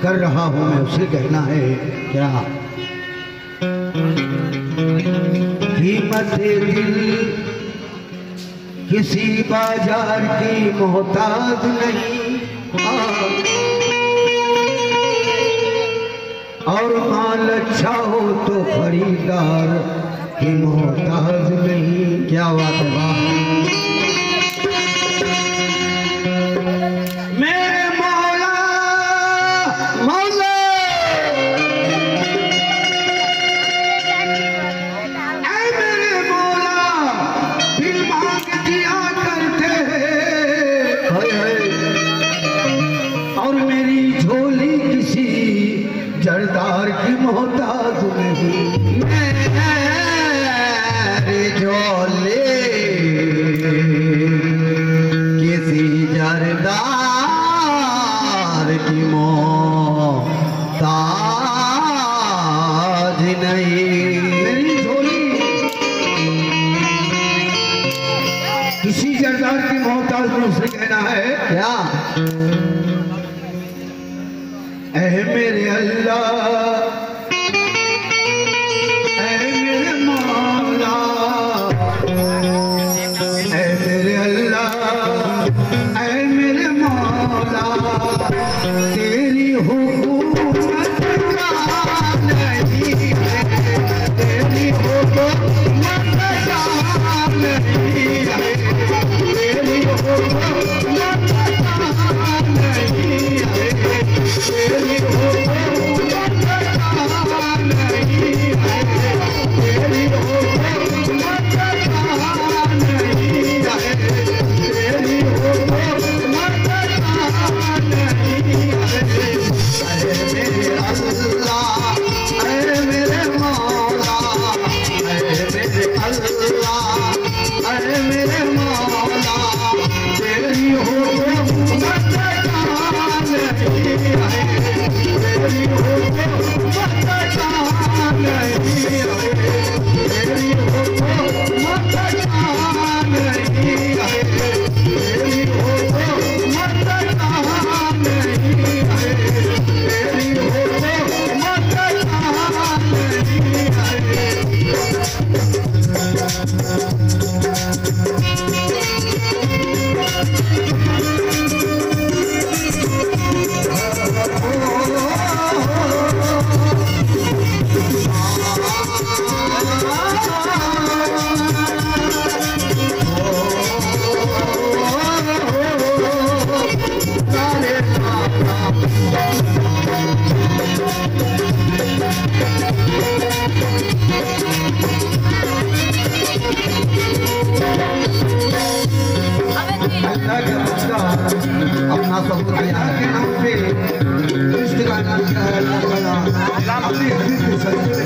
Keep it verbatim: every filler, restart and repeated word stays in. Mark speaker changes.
Speaker 1: कर रहा हूँ मैं उसे कहना है क्या? कीमत दिल किसी बाजार की मोहताज नहीं, और माल अच्छा हो तो खरीदार की मोहताज नहीं। क्या बात है, वाह। मेरे मौला मौला ऐ मेरे मौला दिल मांग दिया करते हैं, और मेरी झोली किसी जरदार की मोहताज नहीं। मेरी झोली किसी जरदार की मोहताज नहीं। मेरी झोली किसी जरदार की मोहताज में उसे कहना है क्या? ऐ मेरे अल्लाह ऐ मेरे मौला ऐ मेरे अल्लाह ऐ मेरे मौला, तेरी हुकूमत का नहीं है, तेरी हुकूमत का नहीं है, तेरी हुकूमत का नहीं है, तेरी हुकूमत का नहीं है, तेरी हुकूमत का नहीं है, तेरी हुकूमत का नहीं है। अरे मेरे अल्लाह अरे मेरे मौला अरे मेरे अल्लाह अरे मेरे मौला, तेरी हुकूमत का नहीं है, तेरी हुकूमत का नहीं है, तेरी हुकूमत का नहीं है, तेरी हुकूमत का नहीं है, तेरी हुकूमत का नहीं है। अपना सब के नाम पे इस गाना का अपने